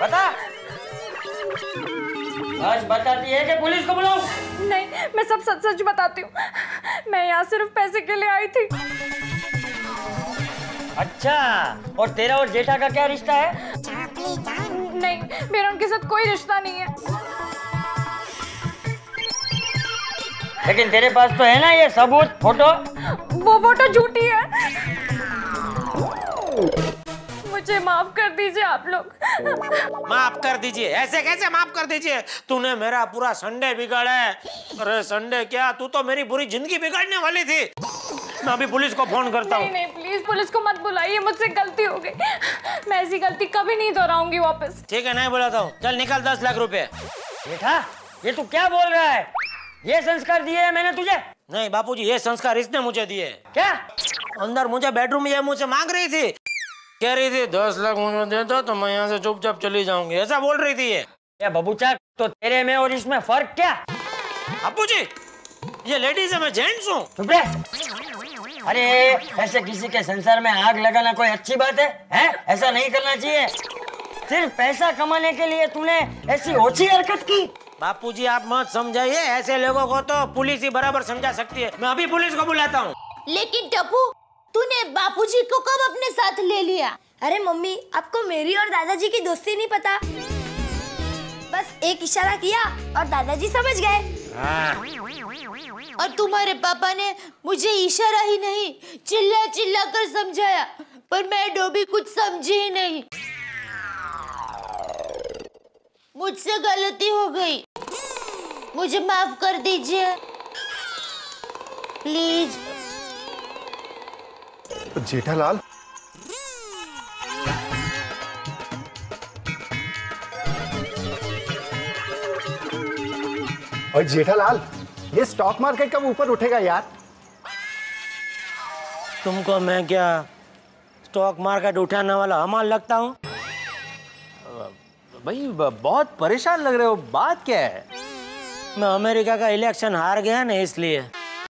बता। सच बताती है कि पुलिस को बुलाऊं? नहीं, मैं सब सच सच बताती हूँ। मैं यहाँ सिर्फ पैसे के लिए आई थी। अच्छा, और तेरा और जेठा का क्या रिश्ता है? नहीं, मेरा उनके साथ कोई रिश्ता नहीं है। लेकिन तेरे पास तो है ना ये सबूत, फोटो? वो फोटो झूठी है। मुझे माफ कर दीजिए आप लोग। माफ कर दीजिए? ऐसे कैसे माफ कर दीजिए? तूने मेरा पूरा संडे बिगाड़ा है। अरे संडे क्या, तू तो मेरी पूरी जिंदगी बिगाड़ने वाली थी। मैं अभी पुलिस को फोन करता हूँ। नहीं, प्लीज पुलिस को मत बुलाइए, मुझसे गलती हो गई। मैं ऐसी गलती कभी नहीं दोहराऊंगी वापस। ठीक है, नहीं बुलाता हूँ। चल निकल 10 लाख रुपए। बेटा, ये तू क्या बोल रहा है? ये संस्कार दिए हैं मैंने तुझे? नहीं बापूजी, ये संस्कार इसने मुझे दिए। क्या? अंदर मुझे बेडरूम में ये मुझसे मांग रही थी, कह रही थी 10 लाख मुझे दे दो तो मैं यहाँ से चुपचाप चली जाऊंगी, ऐसा बोल रही थी ये। बबूचा, तो तेरे में और इसमें फर्क क्या? बापूजी, ये लेडीज है, मैं जेंट्स हूँ। चुप रहे। अरे ऐसे किसी के संसार में आग लगाना कोई अच्छी बात है? ऐसा नहीं करना चाहिए। सिर्फ पैसा कमाने के लिए तूने ऐसी ओछी हरकत की। बापूजी आप मत समझाइए, ऐसे लोगों को तो पुलिस ही बराबर समझा सकती है। मैं अभी पुलिस को बुलाता हूँ। लेकिन टप्पू, तूने बापूजी को कब अपने साथ ले लिया? अरे मम्मी, आपको मेरी और दादाजी की दोस्ती नहीं पता। बस एक इशारा किया और दादाजी समझ गए। और तुम्हारे पापा ने मुझे इशारा ही नहीं, चिल्ला चिल्ला कर समझाया, पर मैं डोबी कुछ समझी ही नहीं। मुझसे गलती हो गई, मुझे माफ कर दीजिए प्लीज। जेठालाल, और जेठालाल, ये स्टॉक मार्केट कब ऊपर उठेगा यार? तुमको मैं क्या स्टॉक मार्केट उठाने वाला हमाल लगता हूँ? भाई बहुत परेशान लग रहे हो, बात क्या है? मैं अमेरिका का इलेक्शन हार गया ना, इसलिए।